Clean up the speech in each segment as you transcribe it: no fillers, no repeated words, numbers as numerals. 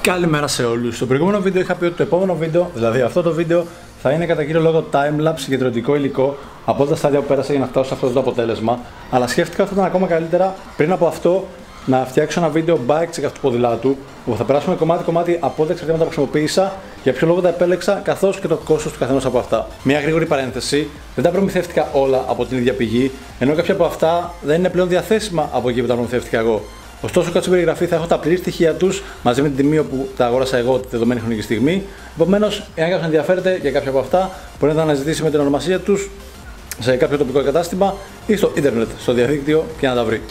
Καλημέρα σε όλους. Στο προηγούμενο βίντεο είχα πει ότι το επόμενο βίντεο, δηλαδή αυτό το βίντεο, θα είναι κατά κύριο λόγο timelapse για συγκεντρωτικό υλικό από όλα τα στάδια που πέρασα για να φτάσω σε αυτό το αποτέλεσμα. Αλλά σκέφτηκα ότι θα ήταν ακόμα καλύτερα πριν από αυτό να φτιάξω ένα βίντεο bike check αυτού του ποδηλάτου, που θα περάσουμε κομμάτι-κομμάτι από όλα τα εξαρτήματα που χρησιμοποίησα, για ποιο λόγο τα επέλεξα, καθώς και το κόστος του καθενός από αυτά. Μια γρήγορη παρένθεση: δεν τα προμηθεύτηκα όλα από την ίδια πηγή, ενώ κάποια από αυτά δεν είναι πλέον διαθέσιμα από εκεί που τα προμηθεύτηκα εγώ. Ωστόσο, κάτω στην περιγραφή θα έχω τα πλήρη στοιχεία τους μαζί με την τιμή όπου τα αγόρασα εγώ τη δεδομένη χρονική στιγμή. Επομένως, εάν κάποιος ενδιαφέρεται για κάποια από αυτά, μπορεί να τα αναζητήσει με την ονομασία τους σε κάποιο τοπικό κατάστημα ή στο ίντερνετ, στο διαδίκτυο και να τα βρει.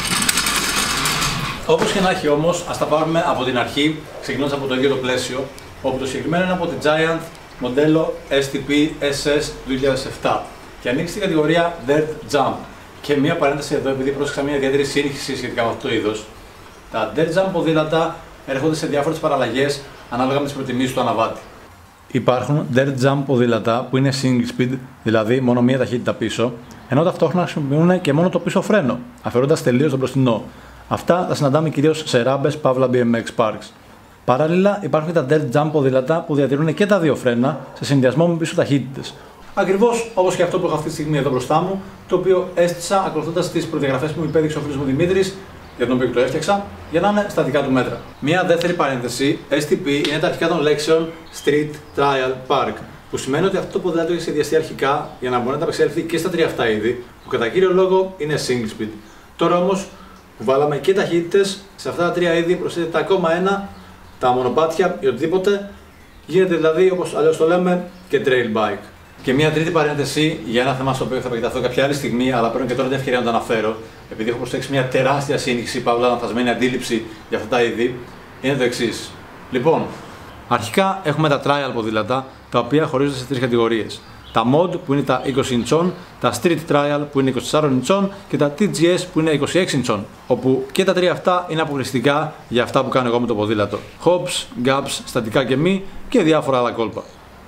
Όπως και να έχει όμως, ας τα πάρουμε από την αρχή, ξεκινώντας από το ίδιο το πλαίσιο, όπου το συγκεκριμένο είναι από την Giant μοντέλο STP SS 2007 και ανοίξει στην κατηγορία Dirt Jump. Και μια παρένθεση εδώ, επειδή πρόσεξα μια ιδιαίτερη σύγχυση σχετικά με αυτό το είδος. Τα Dirt Jump ποδήλατα έρχονται σε διάφορες παραλλαγές ανάλογα με τις προτιμήσεις του αναβάτη. Υπάρχουν Dirt Jump ποδήλατα που είναι single speed, δηλαδή μόνο μία ταχύτητα πίσω, ενώ ταυτόχρονα χρησιμοποιούν και μόνο το πίσω φρένο, αφαιρώντας τελείως τον μπροστινό. Αυτά τα συναντάμε κυρίως σε ράμπες παύλα BMX parks. Παράλληλα, υπάρχουν και τα Dirt Jump ποδήλατα που διατηρούν και τα δύο φρένα σε συνδυασμό με πίσω ταχύτητες. Ακριβώς όπως και αυτό που έχω αυτή τη στιγμή εδώ μπροστά μου, το οποίο έστησα ακολουθώντας τις προδιαγραφές που μου υπέδειξε ο φίλος μου Δημήτρης, για τον οποίο το έφτιαξα, για να είναι στα δικά του μέτρα. Μια δεύτερη παρένθεση: STP είναι τα αρχικά των λέξεων Street Trial Park, που σημαίνει ότι αυτό το ποδήλατο έχει σχεδιαστεί αρχικά για να μπορεί να ανταπεξέλθει και στα τρία αυτά είδη, που κατά κύριο λόγο είναι single speed. Τώρα όμως που βάλαμε και ταχύτητες, σε αυτά τα τρία είδη προσθέτει τα ακόμα ένα, τα μονοπάτια ή οτιδήποτε, γίνεται δηλαδή, όπως αλλιώς το λέμε, και trail bike. Και μια τρίτη παρένθεση για ένα θέμα στο οποίο θα επεκταθώ κάποια άλλη στιγμή, αλλά παίρνω και τώρα την ευκαιρία να το αναφέρω, επειδή έχω προσέξει μια τεράστια σύγχυση, παύλα λανθασμένη αντίληψη για αυτά τα είδη, είναι το εξής. Λοιπόν, αρχικά έχουμε τα trial ποδήλατα, τα οποία χωρίζονται σε τρεις κατηγορίες. Τα mod που είναι τα 20 ιντσών, τα street trial που είναι 24 ιντσών και τα TGS που είναι 26 ιντσών, όπου και τα τρία αυτά είναι αποκλειστικά για αυτά που κάνω εγώ με το ποδήλατο. Hops, gaps, στατικά και μη και διάφορα άλλα κόλπα.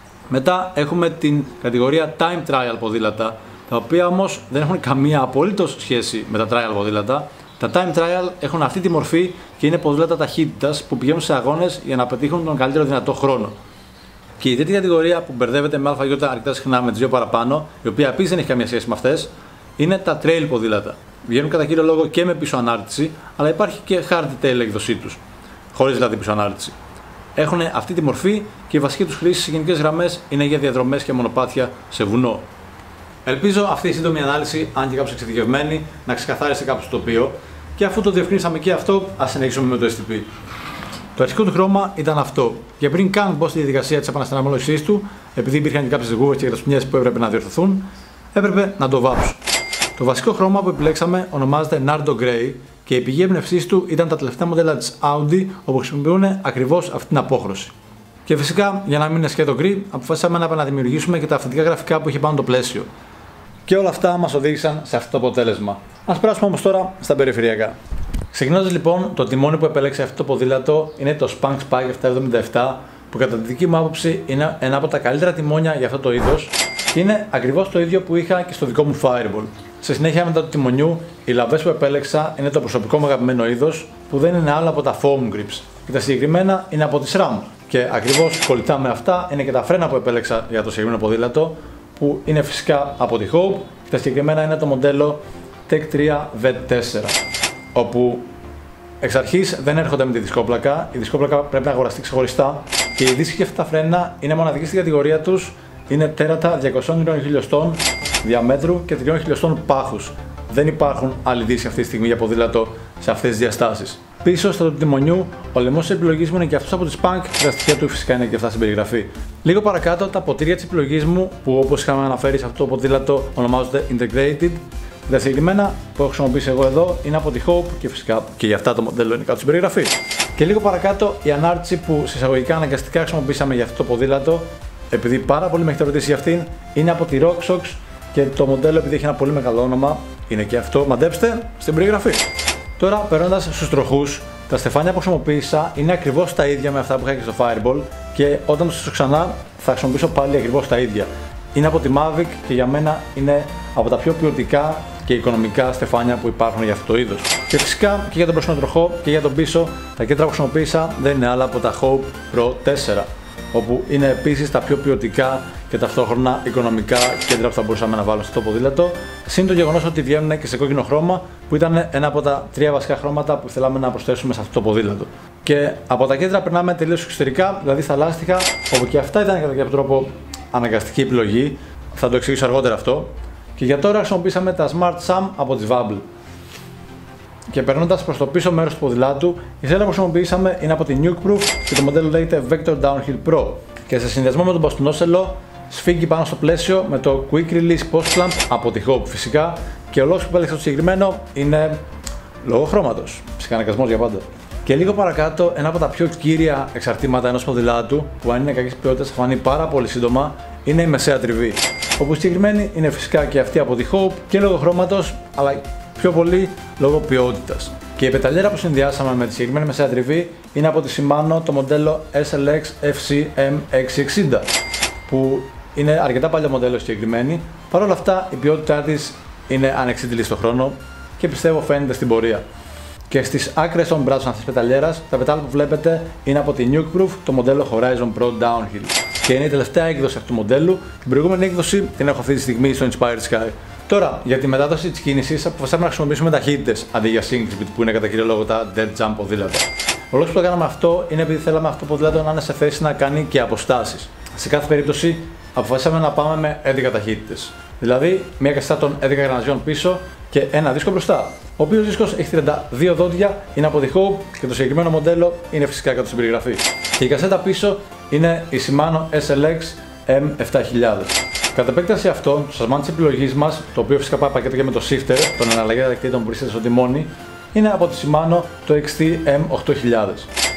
Μετά έχουμε την κατηγορία time trial ποδήλατα, τα οποία όμως δεν έχουν καμία απολύτως σχέση με τα trial ποδήλατα. Τα time trial έχουν αυτή τη μορφή και είναι ποδήλατα ταχύτητας που πηγαίνουν σε αγώνες για να πετύχουν τον καλύτερο δυνατό χρόνο. Και η τρίτη κατηγορία που μπερδεύεται με ΑΙ αρκετά συχνά με τις δύο παραπάνω, η οποία επίσης δεν έχει καμία σχέση με αυτές, είναι τα trail ποδήλατα. Βγαίνουν κατά κύριο λόγο και με πίσω ανάρτηση, αλλά υπάρχει και hardtail έκδοσή τους, χωρίς δηλαδή πίσω ανάρτηση. Έχουν αυτή τη μορφή και η βασική τους χρήση σε γενικές γραμμές είναι για διαδρομές και μονοπάτια σε βουνό. Ελπίζω αυτή η σύντομη ανάλυση, αν και κάπως εξειδικευμένη, να ξεκαθάρισε κάπως το τοπίο. Και αφού το διευκρινίσαμε και αυτό, ας συνεχίσουμε με το STP. Το αρχικό του χρώμα ήταν αυτό. Και πριν καν μπω στη διαδικασία της επανασταναμόλυσής του, επειδή υπήρχαν και κάποιες γούβες και γρασπινιές που έπρεπε να διορθωθούν, έπρεπε να το βάψω. Το βασικό χρώμα που επιλέξαμε ονομάζεται Nardo Grey και η πηγή έμπνευσής του ήταν τα τελευταία μοντέλα της Audi, όπου χρησιμοποιούν ακριβώς αυτή την απόχρωση. Και φυσικά, για να μην είναι σκέτο γκρι, αποφασίσαμε να επαναδημιουργήσουμε και τα αυθεντικά γραφικά που είχε πάνω το πλαίσιο. Και όλα αυτά μας οδήγησαν σε αυτό το αποτέλεσμα. Ας περάσουμε όμως τώρα στα περιφερειακά. Ξεκινώντας λοιπόν, το τιμόνι που επέλεξε αυτό το ποδήλατο είναι το Spanx Spike 777, που κατά τη δική μου άποψη είναι ένα από τα καλύτερα τιμόνια για αυτό το είδος και είναι ακριβώς το ίδιο που είχα και στο δικό μου Fireball. Σε συνέχεια μετά του τιμονιού, οι λαβές που επέλεξα είναι το προσωπικό μου αγαπημένο είδος, που δεν είναι άλλο από τα foam grips. Και τα συγκεκριμένα είναι από τη SRAM. Και ακριβώς κολλητά με αυτά είναι και τα φρένα που επέλεξα για το συγκεκριμένο ποδήλατο, που είναι φυσικά από τη Hope. Και τα συγκεκριμένα είναι το μοντέλο Tech 3 V4. Όπου εξ αρχής δεν έρχονται με τη δισκόπλακα, η δισκόπλακα πρέπει να αγοραστεί ξεχωριστά και οι δίσκοι και αυτά τα φρένα είναι μοναδικοί στην κατηγορία τους, είναι τέρατα 200 χιλιοστών διαμέτρου και 3 χιλιοστών πάχους. Δεν υπάρχουν άλλοι δίσκοι αυτή τη στιγμή για ποδήλατο σε αυτές τις διαστάσεις. Πίσω στο τιμονιού, ο λαιμός της επιλογής μου είναι και αυτός από τη Spanx και τα στοιχεία του φυσικά είναι και αυτά στην περιγραφή. Λίγο παρακάτω, τα ποτήρια της επιλογής μου, που όπως είχαμε αναφέρει σε αυτό το ποδήλατο ονομάζονται Integrated. Τα συγκεκριμένα που έχω χρησιμοποιήσει εγώ εδώ είναι από τη Hope και φυσικά και για αυτά το μοντέλο είναι κάτω στην περιγραφή. Και λίγο παρακάτω η ανάρτηση που σε εισαγωγικά αναγκαστικά χρησιμοποιήσαμε για αυτό το ποδήλατο, επειδή πάρα πολύ με έχετε ρωτήσει για αυτήν, είναι από τη RockShox και το μοντέλο, επειδή έχει ένα πολύ μεγάλο όνομα, είναι και αυτό. Μαντέψτε στην περιγραφή. Τώρα, περνώντας στους τροχούς, τα στεφάνια που χρησιμοποίησα είναι ακριβώς τα ίδια με αυτά που είχα και στο Fireball και όταν το στήσω ξανά θα χρησιμοποιήσω πάλι ακριβώς τα ίδια. Είναι από τη Mavic και για μένα είναι από τα πιο ποιοτικά και οικονομικά στεφάνια που υπάρχουν για αυτό το είδος. Και φυσικά και για τον μπροστινό τροχό και για τον πίσω, τα κέντρα που χρησιμοποίησα δεν είναι άλλα από τα Hope Pro 4, όπου είναι επίσης τα πιο ποιοτικά και ταυτόχρονα οικονομικά κέντρα που θα μπορούσαμε να βάλουμε στο ποδήλατο. Συν το γεγονός ότι βγαίνουν και σε κόκκινο χρώμα, που ήταν ένα από τα 3 βασικά χρώματα που θέλαμε να προσθέσουμε σε αυτό το ποδήλατο. Και από τα κέντρα περνάμε τελείως εξωτερικά, δηλαδή στα λάστιχα, όπου και αυτά ήταν κατά κάποιο τρόπο αναγκαστική επιλογή. Θα το εξηγήσω αργότερα αυτό. Και για τώρα χρησιμοποίησαμε τα Smart Sam από τη Vabble. Και περνώντας προς το πίσω μέρος του ποδηλάτου, η σέλα που χρησιμοποιήσαμε είναι από τη Nukeproof και το μοντέλο λέγεται Vector Downhill Pro. Και σε συνδυασμό με τον μπαστούνόσελο σφίγγει πάνω στο πλαίσιο με το Quick Release Post Clamp από τη Hope φυσικά. Και ο λόγος που επέλεξα το συγκεκριμένο είναι λόγω χρώματος. Ψυχαναγκασμός για πάντα. Και λίγο παρακάτω, ένα από τα πιο κύρια εξαρτήματα ενός ποδηλάτου, που αν είναι κακής ποιότητας θα φανεί πάρα πολύ σύντομα, είναι η μεσαία τριβή. Όπου συγκεκριμένη είναι φυσικά και αυτή από τη Hope και λόγω χρώματος, αλλά πιο πολύ λόγω ποιότητας. Και η πεταλιέρα που συνδυάσαμε με τη συγκεκριμένη μεσαία τριβή είναι από τη Shimano το μοντέλο SLX FC M660, που είναι αρκετά παλιό μοντέλο συγκεκριμένη. Παρ' όλα αυτά η ποιότητά της είναι ανεξίτηλη στον χρόνο και πιστεύω φαίνεται στην πορεία. Και στις άκρες των μπράτσων αυτής της πεταλιέρας, τα πετάλ που βλέπετε είναι από τη Nukeproof το μοντέλο Horizon Pro Downhill. Και είναι η τελευταία έκδοση αυτού του μοντέλου. Την προηγούμενη έκδοση την έχω αυτή τη στιγμή στο Inspired Sky. Τώρα, για τη μετάδοση της κίνησης, αποφασίσαμε να χρησιμοποιήσουμε ταχύτητες αντί για Syncrete που είναι κατά κύριο λόγο τα Dirt Jump ποδήλατα. Ο λόγος που το κάναμε αυτό είναι επειδή θέλαμε αυτό το ποδήλατο να είναι σε θέση να κάνει και αποστάσεις. Σε κάθε περίπτωση, αποφασίσαμε να πάμε με 11 ταχύτητες. Δηλαδή, μια κασέτα των 11 γραναζιών πίσω και ένα δίσκο μπροστά. Ο οποίος δίσκος έχει 32 δόντια, είναι από τη Hope και το συγκεκριμένο μοντέλο είναι φυσικά κάτω στην περιγραφή. Και η κασέτα πίσω είναι η Shimano SLX M7000. Κατ' επέκταση αυτό, το σασμάν της επιλογής μας, το οποίο φυσικά πάει πακέτο και με το shifter, τον εναλλαγή ταχυτήτων που βρίσκεται στο τιμόνι, είναι από τη Shimano το XT M8000.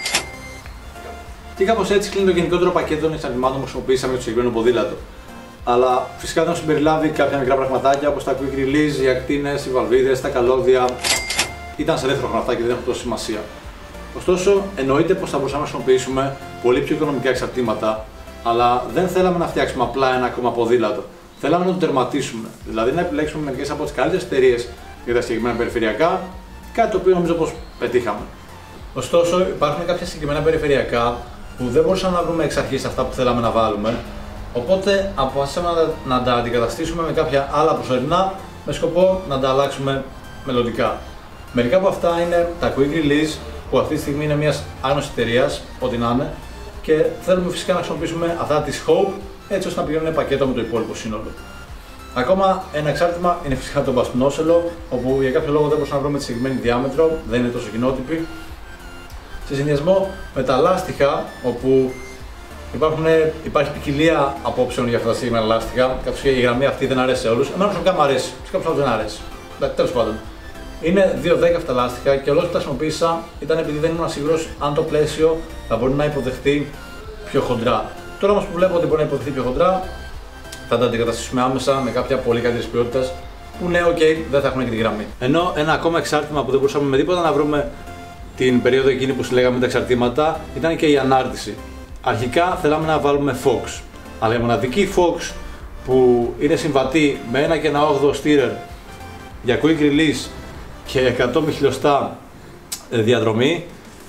Και κάπως έτσι κλείνει το γενικότερο πακέτο των εξαρτημάτων που χρησιμοποιήσαμε για το συγκεκριμένο ποδήλατο. Αλλά φυσικά δεν έχω συμπεριλάβει κάποια μικρά πραγματάκια όπως τα quick release, οι ακτίνες, οι βαλβίδες, τα καλώδια. Ήταν σε δεύτερο χρόνο αυτά και δεν έχουν τόση σημασία. Ωστόσο, εννοείται πως θα μπορούσαμε να χρησιμοποιήσουμε πολύ πιο οικονομικά εξαρτήματα, αλλά δεν θέλαμε να φτιάξουμε απλά ένα ακόμα ποδήλατο. Θέλαμε να το τερματίσουμε, δηλαδή να επιλέξουμε μερικές από τις καλύτερες εταιρείες για τα συγκεκριμένα περιφερειακά, κάτι το οποίο νομίζω πως πετύχαμε. Ωστόσο, υπάρχουν κάποια συγκεκριμένα περιφερειακά που δεν μπορούσαμε να βρούμε εξ αρχής αυτά που θέλαμε να βάλουμε. Οπότε αποφασίσαμε να τα αντικαταστήσουμε με κάποια άλλα προσωρινά με σκοπό να τα αλλάξουμε μελλοντικά. Μερικά από αυτά είναι τα Quick Release που αυτή τη στιγμή είναι μιας άγνωστης εταιρείας, ό,τι να είναι, και θέλουμε φυσικά να χρησιμοποιήσουμε αυτά της Hope έτσι ώστε να πηγαίνουν πακέτο με το υπόλοιπο σύνολο. Ακόμα ένα εξάρτημα είναι φυσικά το μπαστούνόσελο, όπου για κάποιο λόγο δεν μπορούσαμε να βρούμε τη συγκεκριμένη διάμετρο, δεν είναι τόσο κοινότυπη. Σε συνδυασμό με τα λάστιχα, όπου υπάρχει ποικιλία απόψεων για αυτά τα συγκεκριμένα λάστιχα, καθώς και η γραμμή αυτή δεν αρέσει σε όλους. Εμένα προσωπικά μου αρέσει, σε κάποιους άλλους δεν αρέσει. Τέλος πάντων. Είναι 2-10 αυτά τα λάστιχα και ο λόγος που τα χρησιμοποίησα ήταν επειδή δεν ήμουν σίγουρος αν το πλαίσιο θα μπορεί να υποδεχτεί πιο χοντρά. Τώρα όμως που βλέπω ότι μπορεί να υποδεχτεί πιο χοντρά, θα τα αντικαταστήσουμε άμεσα με κάποια πολύ καλύτερη ποιότητα που ναι, δεν θα έχουν και τη γραμμή. Ενώ ένα ακόμα εξάρτημα που δεν μπορούσαμε με τίποτα να βρούμε την περίοδο εκείνη που συλλέγαμε τα εξαρτήματα ήταν και η ανάρτηση. Αρχικά θέλαμε να βάλουμε Fox, αλλά η μοναδική Fox που είναι συμβατή με 1 και 1/8 steerer για quick release και 100 χιλιοστά διαδρομή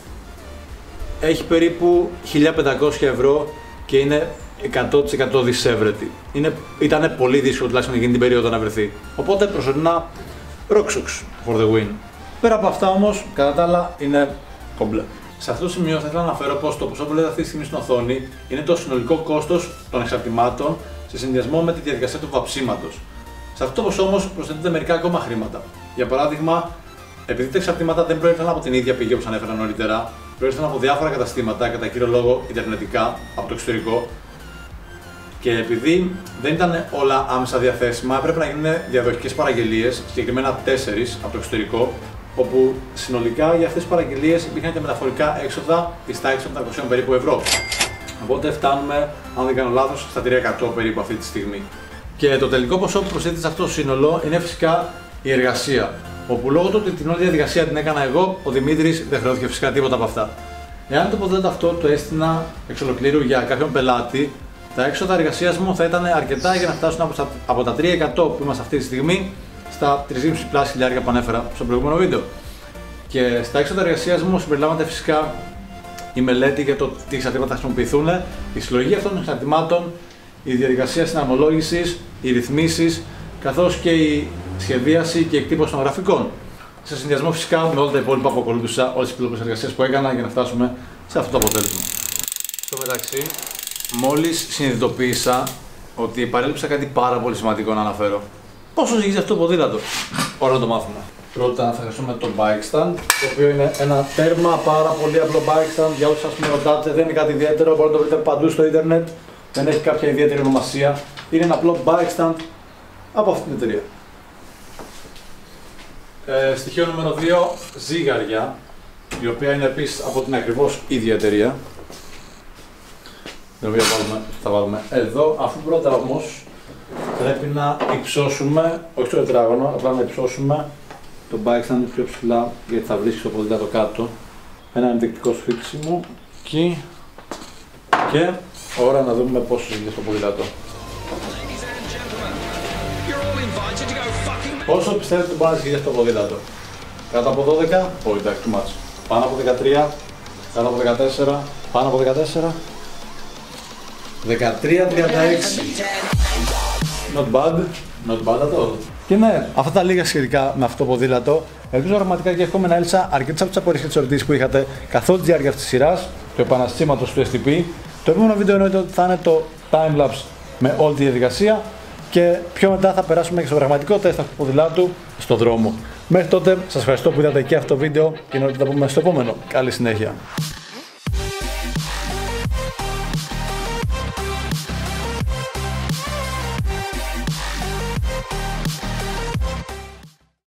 έχει περίπου 1500 ευρώ και είναι 100% δισεύρετη. Ήταν πολύ δύσκολο τουλάχιστον εκείνη την περίοδο να βρεθεί. Οπότε προσωρινά Rocksocks for the win. Πέρα από αυτά όμως, κατά τα άλλα είναι κομπλέ. Σε αυτό το σημείο θα ήθελα να αναφέρω πως το ποσό που βλέπετε αυτή τη στιγμή στην οθόνη είναι το συνολικό κόστος των εξαρτημάτων σε συνδυασμό με τη διαδικασία του βαψίματος. Σε αυτό το ποσό όμως προσθέτονται μερικά ακόμα χρήματα. Για παράδειγμα, επειδή τα εξαρτήματα δεν προήρθαν από την ίδια πηγή όπως ανέφερα νωρίτερα, προήρθαν από διάφορα καταστήματα, κατά κύριο λόγο ιντερνετικά, από το εξωτερικό, και επειδή δεν ήταν όλα άμεσα διαθέσιμα, έπρεπε να γίνουν διαδοχικές παραγγελίες, συγκεκριμένα 4 από το εξωτερικό, όπου συνολικά για αυτές τις παραγγελίες υπήρχαν και μεταφορικά έξοδα της τάξης των 700 περίπου ευρώ. Οπότε φτάνουμε, αν δεν κάνω λάθος, στα 300 περίπου αυτή τη στιγμή. Και το τελικό ποσό που προσθέτει σε αυτό το σύνολο είναι φυσικά η εργασία. Όπου λόγω του ότι την όλη διαδικασία την έκανα εγώ, ο Δημήτρης δεν χρεώθηκε φυσικά τίποτα από αυτά. Εάν το ποδήλατο αυτό το έστεινα εξ ολοκλήρου για κάποιον πελάτη, τα έξοδα εργασίας μου θα ήταν αρκετά για να φτάσουν από τα 3% που είμαστε αυτή τη στιγμή στα 3,5 χιλιάρια που ανέφερα στο προηγούμενο βίντεο. Και στα έξοδα εργασίας μου συμπεριλάμβανται φυσικά η μελέτη για το τι εξαρτήματα θα χρησιμοποιηθούν, η συλλογή αυτών των εξαρτημάτων, η διαδικασία συναρμολόγησης, οι ρυθμίσεις, καθώς και η σχεδίαση και η εκτύπωση των γραφικών. Σε συνδυασμό φυσικά με όλα τα υπόλοιπα που ακολούθησα, όλες τις υπόλοιπες εργασίες που έκανα για να φτάσουμε σε αυτό το αποτέλεσμα. Στο μεταξύ, μόλις συνειδητοποίησα ότι παρέλειψα κάτι πάρα πολύ σημαντικό να αναφέρω. Πόσο ζυγίζει αυτό το ποδήλατο? Ωραία να το μάθουμε. Πρώτα θα χρειαστούμε το bike stand, το οποίο είναι ένα τέρμα πάρα πολύ απλό bike stand. Για όσους σας με ρωτάτε, δεν είναι κάτι ιδιαίτερο, μπορείτε να το βρείτε παντού στο ίντερνετ. Δεν έχει κάποια ιδιαίτερη ονομασία. Είναι ένα απλό bike stand από αυτή την εταιρεία. Στοιχείο νούμερο 2, ζύγαρια, η οποία είναι επίσης από την ακριβώς ίδια εταιρεία. την οποία θα βάλουμε εδώ, αφού πρώτα όμως πρέπει να υψώσουμε, όχι στο τετράγωνο, απλά να υψώσουμε το bike stand πιο ψηλά, γιατί θα βρίσκει το ποδήλατο κάτω. Ένα ενδεικτικό σφίξιμο εκεί και ώρα να δούμε πόσο ζυγίζει το ποδήλατο. Πόσο πιστεύετε ότι μπορεί να ζυγίζει το ποδήλατο? Κάτω από 12, όχι εντάξει, too much. Πάνω από 13, κάτω από 14, πάνω από 14, 13-36. Not bad, not bad at all. Και ναι, αυτά τα λίγα σχετικά με αυτό το ποδήλατο. Ελπίζω πραγματικά και εύχομαι να έλυσα αρκετές από τις απορίες και τις ερωτήσεις που είχατε καθ' όλη τη διάρκεια αυτής της σειράς, του επαναστήματος του STP. Το επόμενο βίντεο εννοείται ότι θα είναι το timelapse με όλη τη διαδικασία και πιο μετά θα περάσουμε και στο πραγματικό τεστ αυτού του ποδηλάτου στον δρόμο. Μέχρι τότε σας ευχαριστώ που είδατε και αυτό το βίντεο και εννοείται θα τα πούμε στο επόμενο. Καλή συνέχεια.